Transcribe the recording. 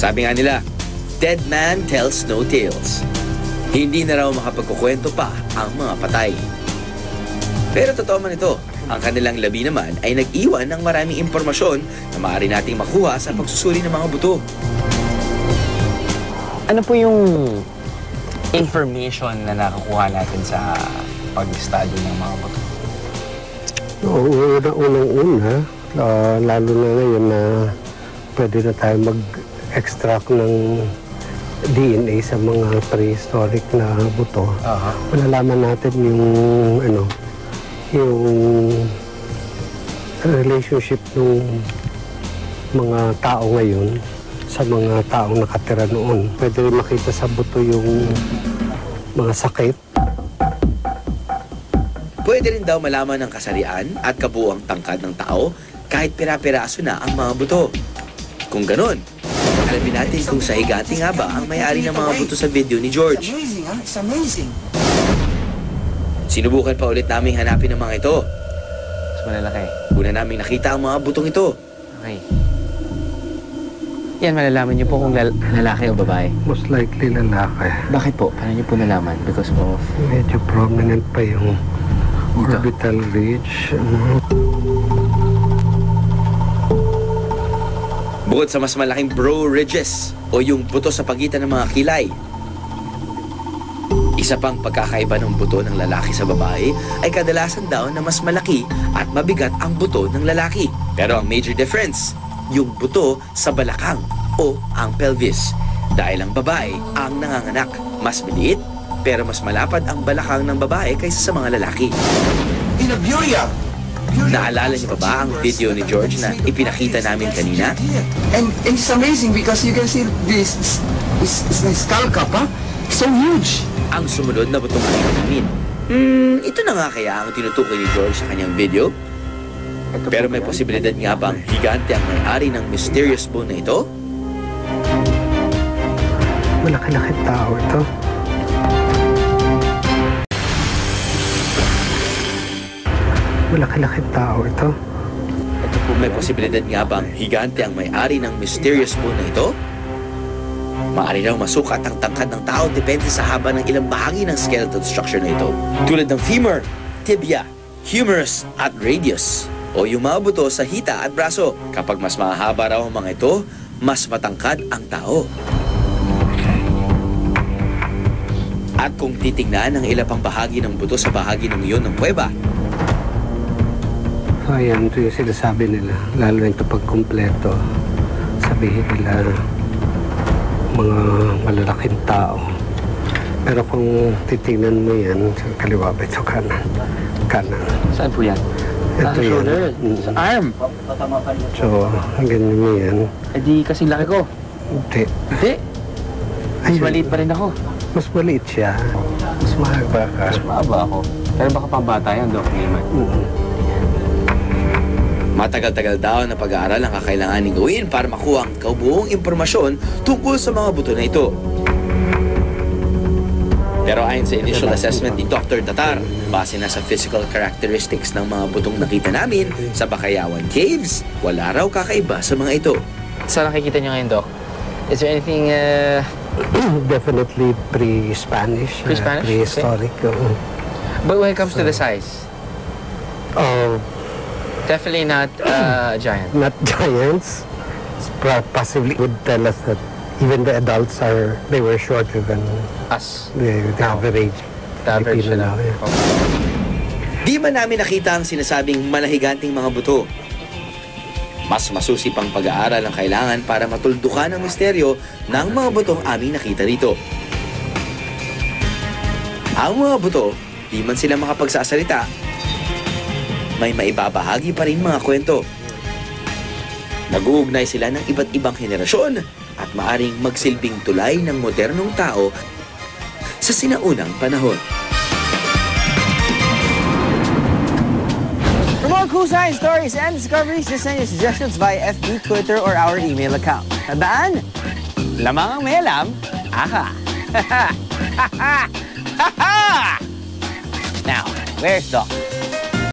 Sabi nga nila, dead man tells no tales. Hindi na raw makapagkukwento pa ang mga patay. Pero totoo man ito, ang kanilang labi naman ay nag-iwan ng maraming impormasyon na maaari nating makuha sa pagsusuri ng mga buto. Ano po yung information na nakukuha natin sa pag-study ng mga buto? Unang-una, lalo na ngayon na pwede na tayo mag-extract ng DNA sa mga prehistoric na buto. Malalaman natin yung relationship ng mga tao ngayon sa mga taong nakatira noon. Pwede rin makita sa buto yung mga sakit. Pwede rin daw malaman ang kasarian at kabuuang tangkad ng tao kahit pira-piraso na ang mga buto. Kung ganon, alamin natin kung sa higante nga ba ang may-ari ng mga buto sa video ni George. It's amazing. Sinubukan pa ulit naming hanapin ang mga ito. Mas malalaki. Una naming nakita ang mga butong ito. Okay. Yan, malalaman niyo po kung lalaki o babae. Most likely lalaki. Bakit po? Paano niyo po nalaman? Because of... Medyo prominent pa yung orbital ridge. Bukod sa mas malaking brow ridges o yung buto sa pagitan ng mga kilay, isa pang pagkakaiba ng buto ng lalaki sa babae ay kadalasan daw na mas malaki at mabigat ang buto ng lalaki. Pero ang major difference, yung buto sa balakang o ang pelvis. Dahil ang babae ang nanganganak, mas maliit pero mas malapad ang balakang ng babae kaysa sa mga lalaki. Naalala niyo pa ba ang video ni George na ipinakita namin kanina? And it's amazing because you can see this skull cap, huh? So huge. Ang sumunod na butong nakita namin. Ito na nga kaya ang tinutukoy ni George sa kanyang video? Pero may posibilidad nga bang higante ang may-ari ng mysterious bone na ito? Malaki-laki tao ito. Malaki-laki tao ito. May posibilidad nga bang higante ang may-ari ng mysterious bone na ito? Maaari raw masukat ang tangkad ng tao depende sa haba ng ilang bahagi ng skeletal structure na ito. Tulad ng femur, tibia, humerus at radius o yung mga buto sa hita at braso. Kapag mas mahaba raw ang mga ito, mas matangkad ang tao. At kung titingnan ang ilang pang bahagi ng buto sa bahagi ng iyon ng kuweba, so ayan, ito yung sinasabi nila. Lalo na ito pagkumpleto. Sabihin nila mga malalaking tao. Pero kung titingnan mo yan, sa kaliwa ba ito kanan? Kanan. Saan po yan? Ito yan. Shoulder? Sa arm? So, ganyan mo yan. Eh di kasing laki ko. Hindi. Hindi. Mas maliit pa rin ako. Mas maliit siya. Mas mahaba ka. Mas mahaba ako. Pero baka pang bata yan, Doc Neyman. matagal-tagal daw na pag-aaral ang kakailanganing gawin para makuha ang kabuong impormasyon tungkol sa mga buto na ito. Pero ayon sa initial assessment ni Dr. Tatar, base na sa physical characteristics ng mga butong nakita namin sa Bakayawan Caves, wala raw kakaiba sa mga ito. Saan nakikita niyo ngayon, Doc? Is there anything... Definitely pre-Spanish. Pre-Spanish? Prehistoric. Okay. But when it comes to the size? Definitely not giant. Not giants. Possibly would tell us that even the adults they were shorter than us. The average. The average na. Di man namin nakita ang sinasabing malahiganting mga buto. Mas masusi pang pag-aaral ang kailangan para matuldukan ang misteryo ng mga butong aming nakita rito. Ang mga buto, di man sila makapagsasalita, may maibabahagi pa rin mga kwento. Nag-uugnay sila ng iba't ibang henerasyon at maaring magsilbing tulay ng modernong tao sa sinaunang panahon. For more cool science stories and discoveries, just send your suggestions via FB, Twitter, or our email account. Tandaan, lamang ang may alam, aha! Now, where's Doc?